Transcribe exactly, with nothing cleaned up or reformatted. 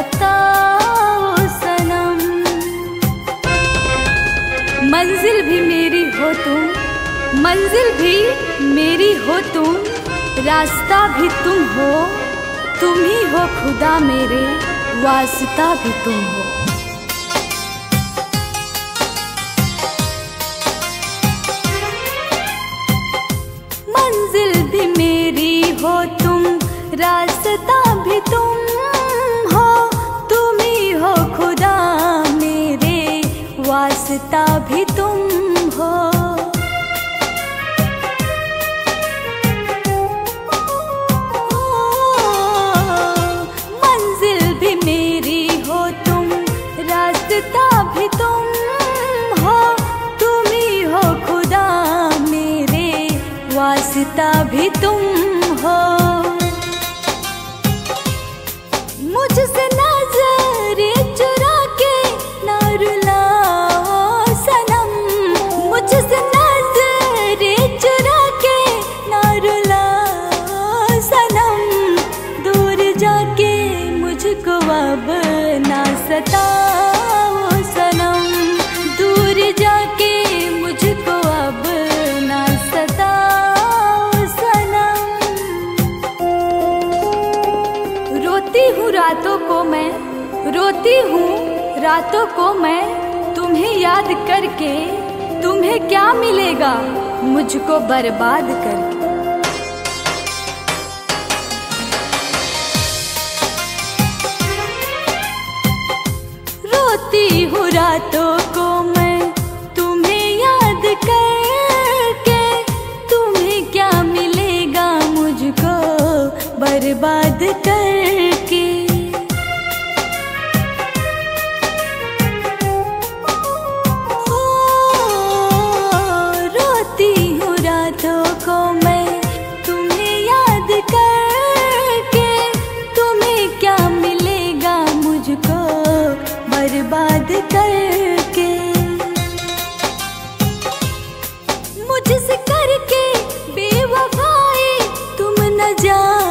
सताओ सनम। मंजिल भी मेरी हो तुम, मंजिल भी मेरी हो तुम, रास्ता भी तुम हो, तुम ही हो खुदा मेरे, वास्ता भी तुम हो। मंजिल भी मेरी हो तुम, रास्ता भी तुम हो, तुम ही हो खुदा मेरे, वास्ता भी तुम हो। मंजिल भी मेरी हो तुम, रास्ता भी तुम हो, तुम ही हो खुदा मेरे, वास्ता भी तुम हो। मुझसे नजरें चुरा के ना रुलाओ सनम, मुझसे नजरें चुरा के ना रुलाओ सनम, दूर जाके मुझको अब ना सताओ सनम, दूर जाके मुझको अब ना सताओ सनम। रोती हूँ रातों को मैं, रोती हूँ रातों को मैं, तुम्हें याद करके, तुम्हें क्या मिलेगा मुझको बर्बाद करके। रोती हूँ रातों को मैं, तुम्हें याद करके, तुम्हें क्या मिलेगा मुझको बर्बाद करके। ओ, रोती हूँ रातों को मैं, तुम्हें याद करके, तुम्हें क्या मिलेगा मुझको बर्बाद करके। मुझसे करके बेवफाई तुम न जाओ